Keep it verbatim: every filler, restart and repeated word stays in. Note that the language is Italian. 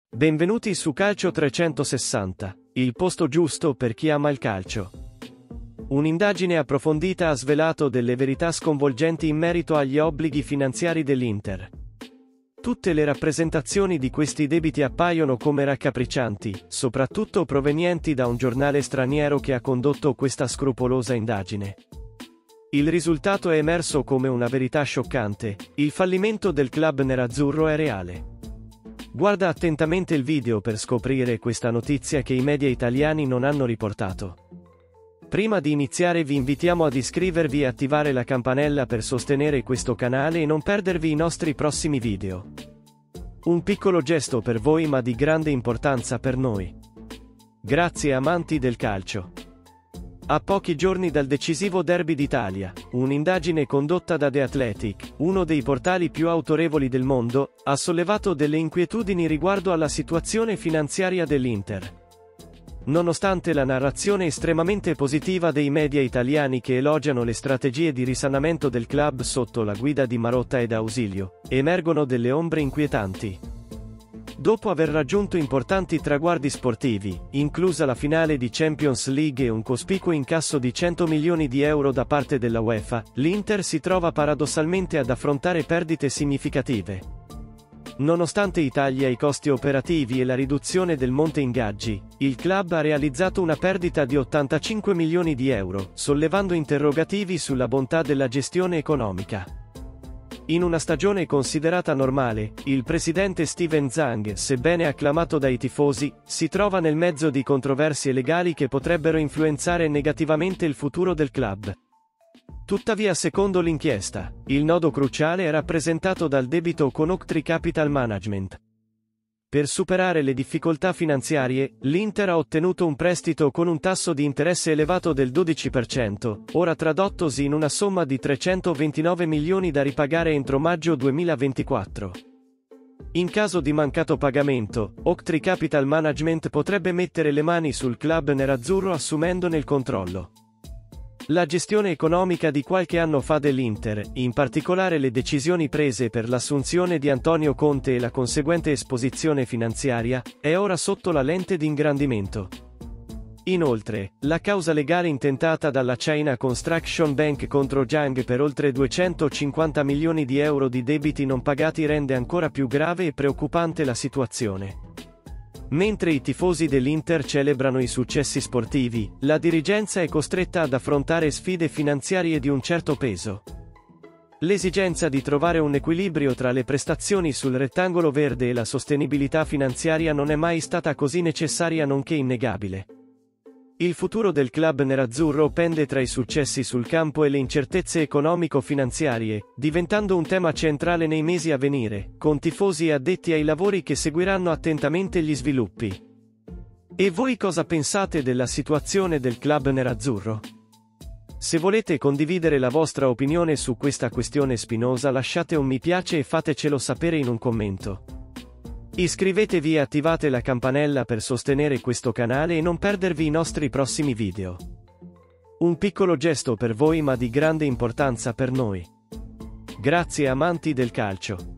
Benvenuti su Calcio trecentosessanta, il posto giusto per chi ama il calcio. Un'indagine approfondita ha svelato delle verità sconvolgenti in merito agli obblighi finanziari dell'Inter. Tutte le rappresentazioni di questi debiti appaiono come raccapriccianti, soprattutto provenienti da un giornale straniero che ha condotto questa scrupolosa indagine. Il risultato è emerso come una verità scioccante: il fallimento del club nerazzurro è reale. Guarda attentamente il video per scoprire questa notizia che i media italiani non hanno riportato. Prima di iniziare vi invitiamo ad iscrivervi e attivare la campanella per sostenere questo canale e non perdervi i nostri prossimi video. Un piccolo gesto per voi ma di grande importanza per noi. Grazie amanti del calcio. A pochi giorni dal decisivo derby d'Italia, un'indagine condotta da The Athletic, uno dei portali più autorevoli del mondo, ha sollevato delle inquietudini riguardo alla situazione finanziaria dell'Inter. Nonostante la narrazione estremamente positiva dei media italiani che elogiano le strategie di risanamento del club sotto la guida di Marotta ed Ausilio, emergono delle ombre inquietanti. Dopo aver raggiunto importanti traguardi sportivi, inclusa la finale di Champions League e un cospicuo incasso di cento milioni di euro da parte della UEFA, l'Inter si trova paradossalmente ad affrontare perdite significative. Nonostante i tagli ai costi operativi e la riduzione del monte ingaggi, il club ha realizzato una perdita di ottantacinque milioni di euro, sollevando interrogativi sulla bontà della gestione economica. In una stagione considerata normale, il presidente Steven Zhang, sebbene acclamato dai tifosi, si trova nel mezzo di controversie legali che potrebbero influenzare negativamente il futuro del club. Tuttavia, secondo l'inchiesta, il nodo cruciale è rappresentato dal debito con Oaktree Capital Management. Per superare le difficoltà finanziarie, l'Inter ha ottenuto un prestito con un tasso di interesse elevato del dodici per cento, ora tradottosi in una somma di trecentoventinove milioni da ripagare entro maggio duemilaventiquattro. In caso di mancato pagamento, Oaktree Capital Management potrebbe mettere le mani sul club nerazzurro assumendone il controllo. La gestione economica di qualche anno fa dell'Inter, in particolare le decisioni prese per l'assunzione di Antonio Conte e la conseguente esposizione finanziaria, è ora sotto la lente di ingrandimento. Inoltre, la causa legale intentata dalla China Construction Bank contro Zhang per oltre duecentocinquanta milioni di euro di debiti non pagati rende ancora più grave e preoccupante la situazione. Mentre i tifosi dell'Inter celebrano i successi sportivi, la dirigenza è costretta ad affrontare sfide finanziarie di un certo peso. L'esigenza di trovare un equilibrio tra le prestazioni sul rettangolo verde e la sostenibilità finanziaria non è mai stata così necessaria nonché innegabile. Il futuro del club nerazzurro pende tra i successi sul campo e le incertezze economico-finanziarie, diventando un tema centrale nei mesi a venire, con tifosi e addetti ai lavori che seguiranno attentamente gli sviluppi. E voi cosa pensate della situazione del club nerazzurro? Se volete condividere la vostra opinione su questa questione spinosa, lasciate un mi piace e fatecelo sapere in un commento. Iscrivetevi e attivate la campanella per sostenere questo canale e non perdervi i nostri prossimi video. Un piccolo gesto per voi ma di grande importanza per noi. Grazie amanti del calcio.